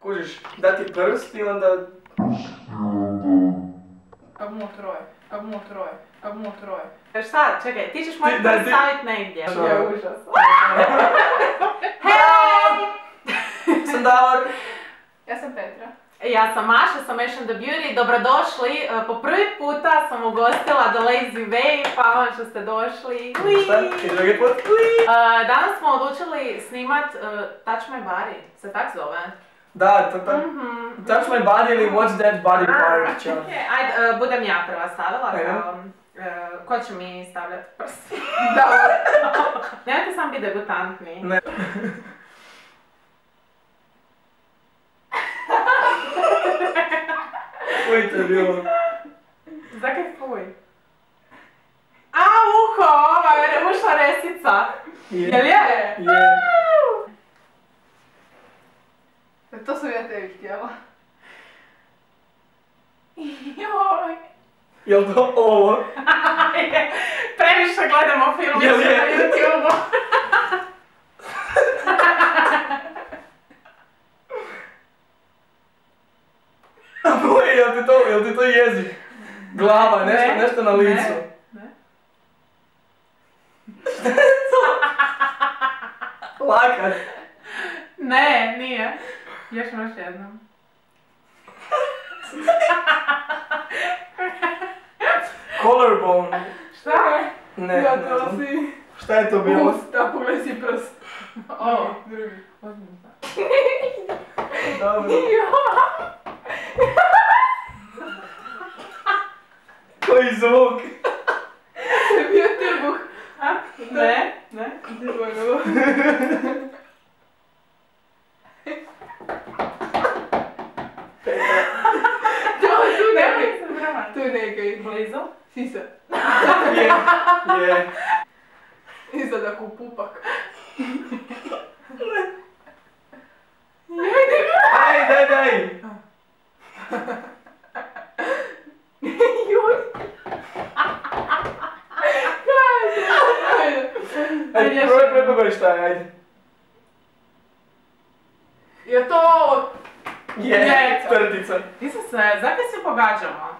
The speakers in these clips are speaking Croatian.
Kužiš, da ti prst i onda... Kak mu troje. Šta, čekaj, ti ćeš morati staviti negdje. Je užas. Hej! Sam Davor. Ja sam Petra. Ja sam Maša, sam MashintheBeauty. Dobrodošli. Po prvi puta sam ugostila TheLazyWave, hvala što ste došli. Šta? I drugi put? Danas smo odlučili snimat Touch My Body, se tak zove? Da, Touch My Body ili What's That Body Part. Ajde, budem ja prva stavila. Ko će mi stavljati prst? Da. Nemojte sam biti degutantni. Ne. Fuj, to je bilo. Zakaj fuj? A, uho, ova je ušla resica. Jel je? Je. To sam ja tebi htjela. Joj. Jel to ovo? Previše gledamo filmice na YouTube-u. Boje, jel ti to jezik? Glava, nešto na licu. Ne. Šta je to? Lakat. Ne, nije. Još jednom. Collarbone. Šta? Ne znam. Šta je to bilo? Da, pogledaj si prst. O, drugi. Dobro. Koji zvuk? To je bio trbuh. Ne. Gdje je bilo? Tu je nekaj. Blizu? Sisa. Je. Izgleda ko pupak. Aj, daj. Joj. Ajde, probaj šta je, ajde. Je to ovo? Je, trtica. Nisam se, zakaj se pogađamo?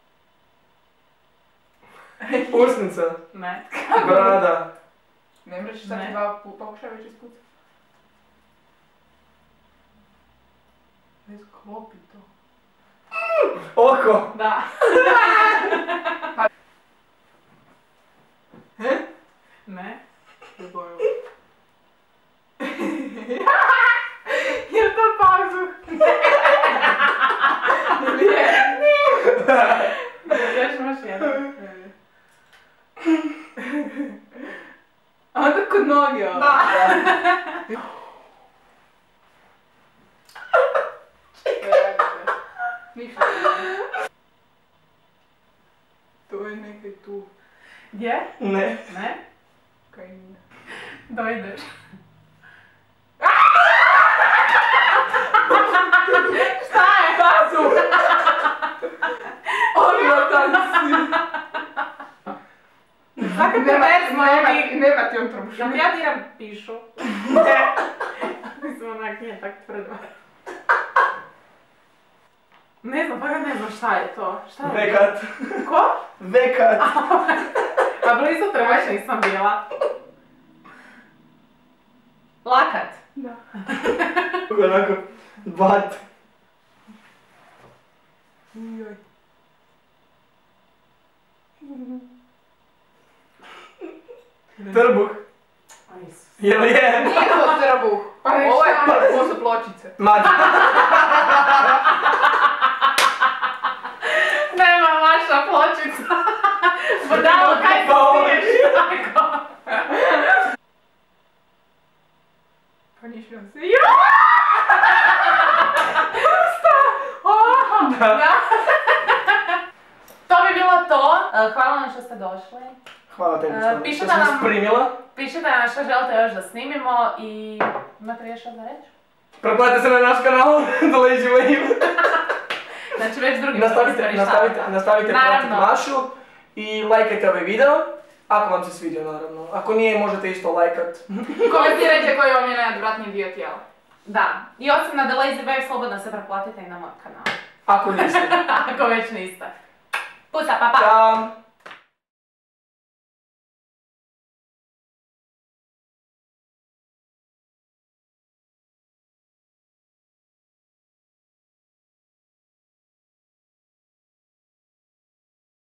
Usnica. Ne. Brada. Ne mreš šta ti dva pokušaj već ispucati. Ne sklopi to. Oko. Da. Ne. Je to pazuh? Nije. Još imaš jedan. A onda kod nogi ovo. Da. Ništa. To je nekaj tu. Gdje? Ne. Ne? Kaj nije. Dojdeš. Šta je? Pazuh! Odvratan si. Svaka perverzno Nema ti on trbušak. Jel ja diram pišu? Ne. Mislim onak nije tak tvrdo. Ne znam, pa ne znam šta je to. Šta je? Vekat. Ko? Vekat. Pa blizu trebaš nisam bila. Lakat. Da. Onako, bat. Joj. Trbuh. Jel je? Nije to trbuh. Ovo je ovo su pločice. Mati. Nema vaša pločica. Budalo, kaj se smiješ tako? Pa nišljam se. Da. To bi bilo to. Hvala vam što ste došli. Hvala tebi Piše što da si nas nam- primila. Pišite nam što želite još da snimimo i imate još što za reći? Pretplatite se na naš kanal, TheLazyWave. Znači već drugi Nastavite pratiti Naravno. Mašu i lajkajte ovaj video. Ako vam se svidio naravno. Ako nije možete isto lajkat. Komentirajte koji vam je najodvratniji dio tijela. Da. I osim na TheLazyWave slobodno se pretplatite i na moj kanal. Ako niste. Ako već niste. Pusa, pa pa! Ćao!